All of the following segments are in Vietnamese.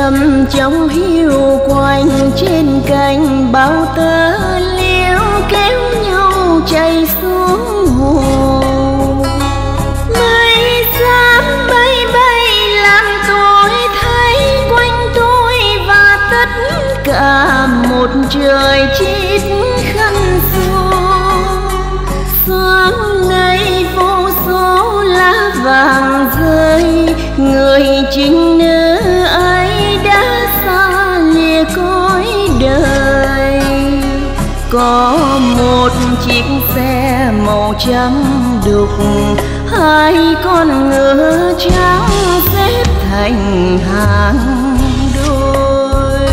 trầm trong hiu quanh trên cành bao tơ liễu kéo nhau chảy xuống hồ. Mây xám bay bay làm tôi thấy quanh tôi và tất cả một trời chít khăn xô. Sáng nay vô số lá vàng rơi, người chính nữ ấy đã xa lìa cõi đời. Có một chiếc xe màu trắng đục, hai con ngựa trắng xếp thành hàng đôi,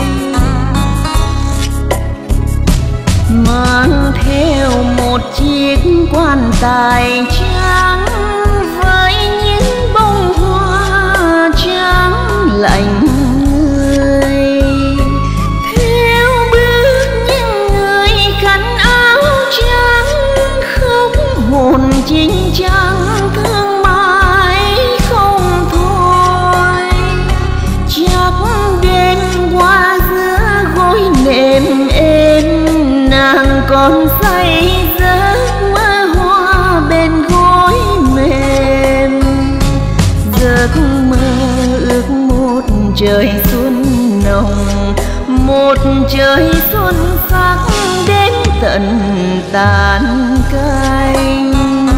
mang theo một chiếc quan tài trắng với những bông hoa trắng lạnh người. Theo bước những người khăn áo trắng, khóc hồn chính trắng thương mãi không thôi. Chắc đêm qua giữa gối nệm êm, nàng còn say giấc mơ hoa bên gối mềm. Giấc mơ ước một trời xuân nồng, một trời xuân sắc đến tận tàn cánh.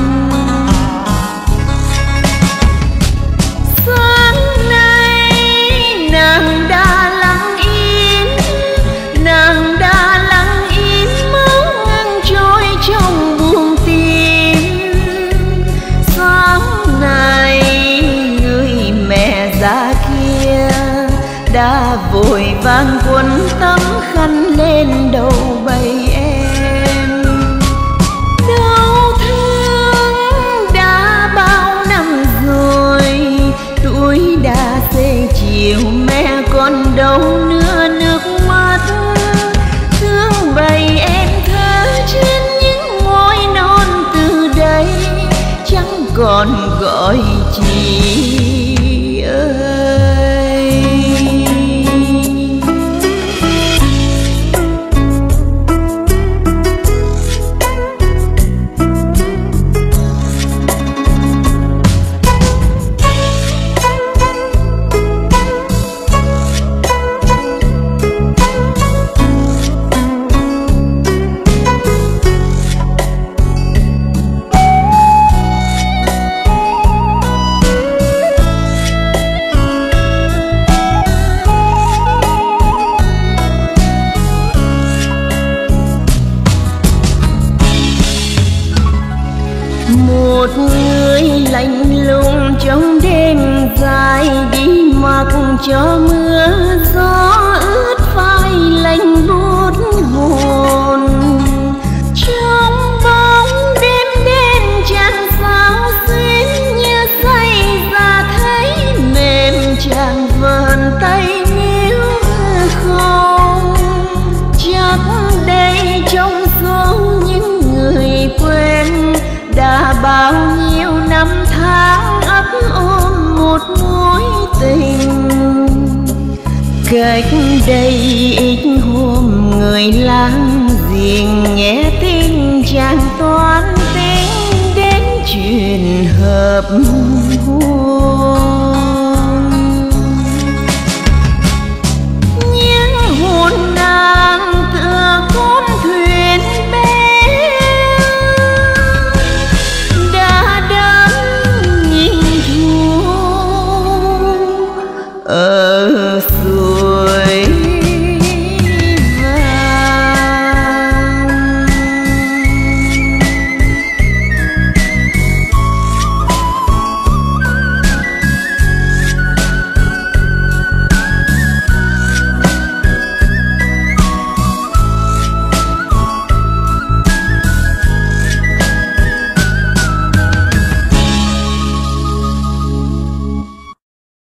Sáng nay nàng đã lặng im, nàng đã lặng im máu ngăn trôi trong buồng tim. Sáng nay người mẹ già kia đã vội vàng quấn tấm khăn lên đầu bầy em. Đau thương đã bao năm rồi, tuổi đã xế chiều, mẹ còn đâu nữa nước mắt. Thương bầy em thơ trên những ngôi non từ đây, chẳng còn gọi chị ơi. Một người lạnh lùng trong đêm dài, đi mặc cho mưa gió ướt vai lạnh buốt hồn. Trong bóng đêm đen chàng sao xuyến như say ra thấy mềm, chàng vờn tay níu không. Chắc đây trong số những người quen đã bao nhiêu năm tháng ấp ôm một mối tình. Cách đây ít hôm người láng giềng nghe tin chàng toán tính đến chuyện hợp hôn.